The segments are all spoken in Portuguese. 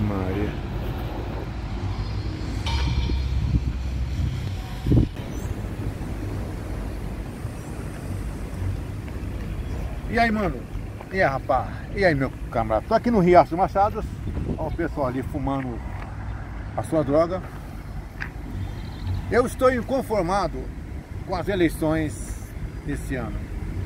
Maria. E aí, mano? E aí, rapaz? E aí, meu camarada? Tô aqui no Riacho dos Machados. Olha o pessoal ali fumando a sua droga. Eu estou inconformado com as eleições desse ano.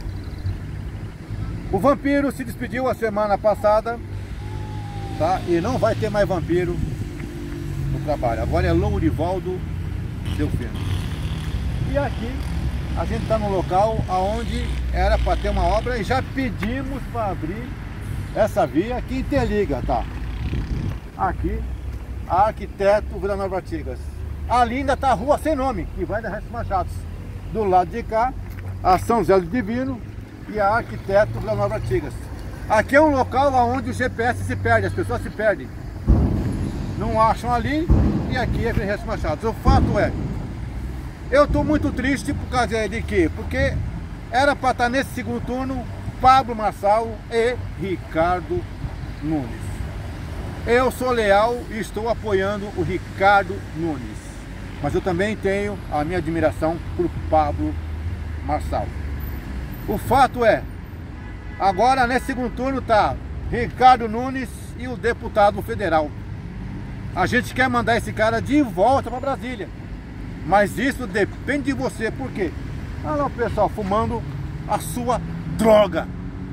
O vampiro se despediu a semana passada, tá? E não vai ter mais vampiro no trabalho. Agora é Lourivaldo Delfino. E aqui a gente está no local onde era para ter uma obra e já pedimos para abrir essa via que interliga, tá? Aqui, a Arquiteto Vila Nova Artigas. Ali ainda está a rua sem nome, que vai da Riacho Machados. Do lado de cá, a São José do Divino e a Arquiteto Vila Nova Artigas. Aqui é um local onde o GPS se perde, as pessoas se perdem. Não acham ali e aqui é Riacho Machados. O fato é, eu estou muito triste por causa de quê? Porque era para estar nesse segundo turno Pablo Marçal e Ricardo Nunes. Eu sou leal e estou apoiando o Ricardo Nunes. Mas eu também tenho a minha admiração por Pablo Marçal. O fato é, agora nesse segundo turno está Ricardo Nunes e o deputado federal. A gente quer mandar esse cara de volta para Brasília. Mas isso depende de você, por quê? Olha lá o pessoal fumando a sua droga.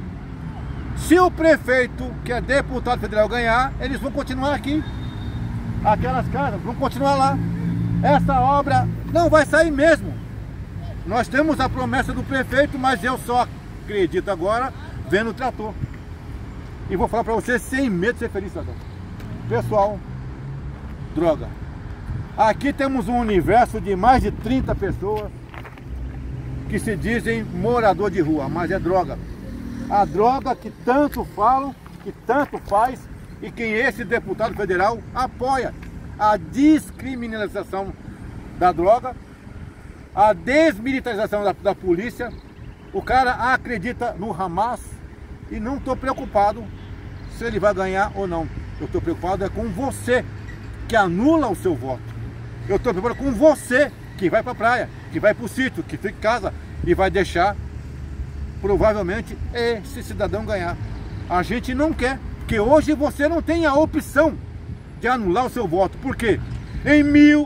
Se o prefeito, que é deputado federal, ganhar, eles vão continuar aqui. Aquelas casas vão continuar lá. Essa obra não vai sair mesmo. Nós temos a promessa do prefeito, mas eu só acredito agora vendo o trator. E vou falar para você sem medo de ser feliz, cidadão. Pessoal, droga. Aqui temos um universo de mais de 30 pessoas que se dizem morador de rua, mas é droga. A droga que tanto falam, que tanto faz e que esse deputado federal apoia. A descriminalização da droga, a desmilitarização da polícia. O cara acredita no Hamas e não estou preocupado se ele vai ganhar ou não. Eu estou preocupado com você que anula o seu voto. Eu estou preocupado com você que vai para a praia, que vai para o sítio, que fica em casa e vai deixar provavelmente esse cidadão ganhar. A gente não quer, porque hoje você não tem a opção de anular o seu voto. Por quê? Em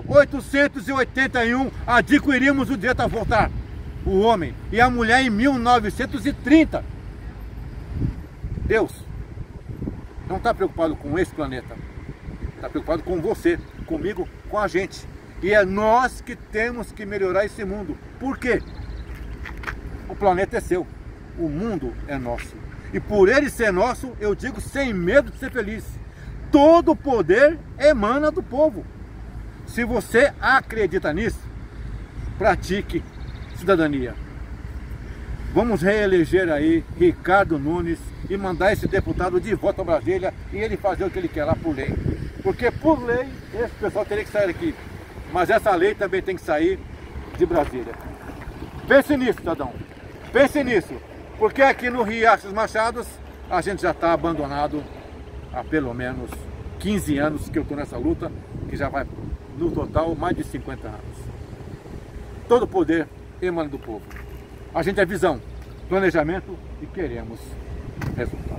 1881 adquirimos o direito a votar, o homem, e a mulher em 1930. Deus não está preocupado com esse planeta, está preocupado com você, comigo, com a gente. E é nós que temos que melhorar esse mundo. Por quê? O planeta é seu, o mundo é nosso. E por ele ser nosso, eu digo sem medo de ser feliz. Todo o poder emana do povo. Se você acredita nisso, pratique cidadania. Vamos reeleger aí Ricardo Nunes e mandar esse deputado de volta a Brasília e ele fazer o que ele quer lá por lei. Porque por lei, esse pessoal teria que sair aqui. Mas essa lei também tem que sair de Brasília. Pense nisso, cidadão. Pense nisso. Porque aqui no Riacho dos Machados, a gente já está abandonado há pelo menos 15 anos que eu estou nessa luta, que já vai, no total, mais de 50 anos. Todo o poder emana do povo. A gente é visão, planejamento e queremos resultado.